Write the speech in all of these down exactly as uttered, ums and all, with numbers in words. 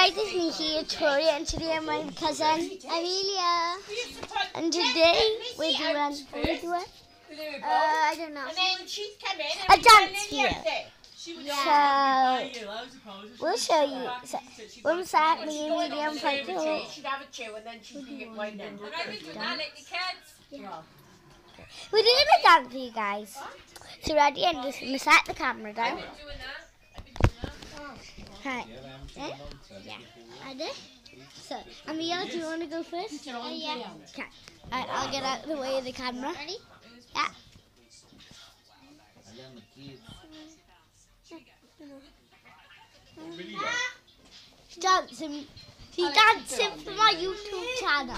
guys, it's me here, Toria, and today I'm my cousin Amelia. And today we're doing, what are we doing? Uh, I don't know. A dance here. So, we'll show you. So, one sec, me and Amelia and Frank. We're doing a dance for you guys. So ready, and just gonna set the camera down. Right. Eh? Yeah. Ready? So, Amelia, do you want to go first? Uh, yeah. Okay. Right, I'll get out of the way of the camera. Ready? Yeah. Dancing. She's dancing for my YouTube channel.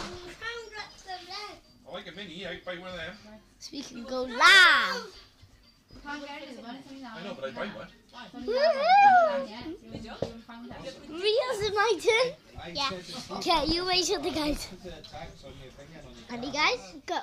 I like a mini out by one of them. So we can go live. I know, but I buy one. Woohoo! Ria's in my turn. Yeah. Okay, you wait till the guys. Ready, guys? Go.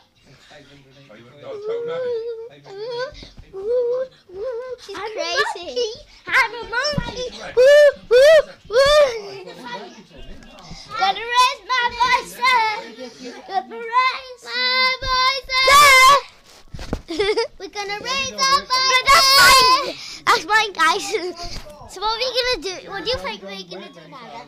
She's crazy. I'm a monkey. Woo, woo, woo. Gonna raise my voice up. Gonna raise my voice up. We're gonna raise our voice. That's mine. That's mine, guys. So what are we gonna do? What do you think we're gonna do now?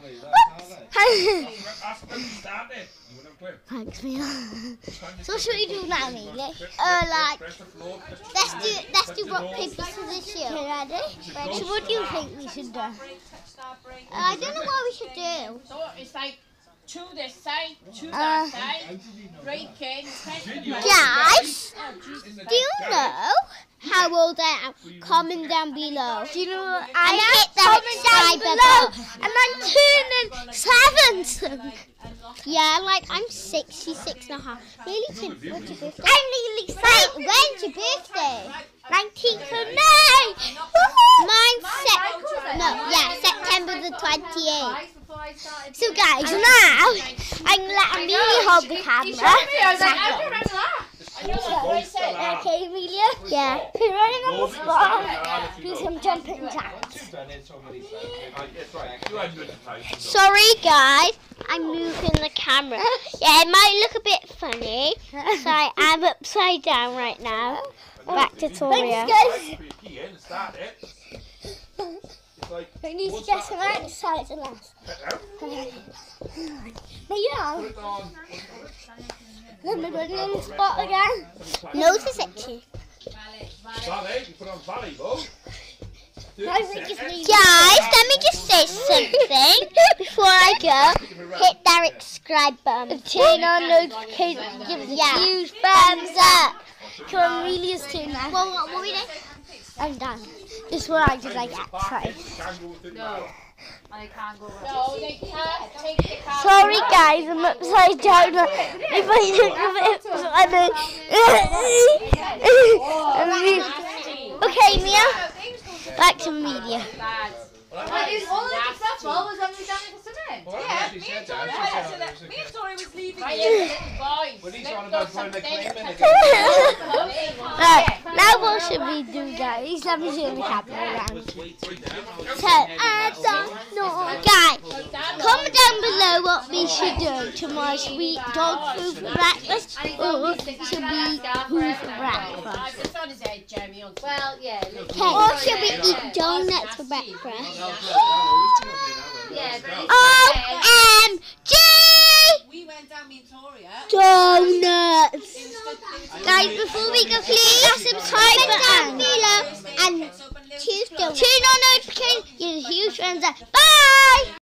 Thanks, Mia. So what should we do now, Amelia? Uh, like, let's do let's do rock paper scissors shoot. Okay, ready? ready? So what do you think we should do? Uh, I don't know what we should do. So it's like to this side, to that side, breaking. Guys, do you know how old I am? Comment down below. Do you know? I hit that subscribe button, and I'm turning seven. Yeah, like I'm sixty-six and a half. Really? When's your birthday? I'm nearly seven. When's your birthday? nineteenth of May. Mine's Sep. No, yeah, September the twenty-eighth. So guys, now I'm gonna let Amelia hold the camera. Okay, Amelia? Yeah. We're running on the spot. Do some jumping jacks. Sorry guys, I'm moving the camera. Yeah, it might look a bit funny. So I am upside down right now. Back to Toria. Thanks guys. We need to get some exercise in us. But yeah. Let me run on the spot again. Nose is itchy. Guys, let me just say something before I go. Hit that subscribe button. Turn on notifications. Give us a huge thumbs up. Come on, Amelia's turn now. Well, what, what are we doing? I'm done. This is what I did like exercise. No. I can't go no, they can't take the car. Sorry guys, I'm upside down. If I look a bit, okay, Mia. Back to media. Well, all of the festival was only done in the cement. Yeah, me and Toria. Me and Toria was leaving. Right, now what should we do, guys? Let me turn the camera around. So, I don't know. Guys, comment down below what we should do tomorrow. Should we eat dog food for breakfast or should we eat food for breakfast? Well, yeah. Okay, or should we eat donuts for breakfast? Yeah, O M G! We went down in Toria. Donuts! Guys, before we go, please subscribe down below and turn on notifications. Give a huge thumbs up. Bye!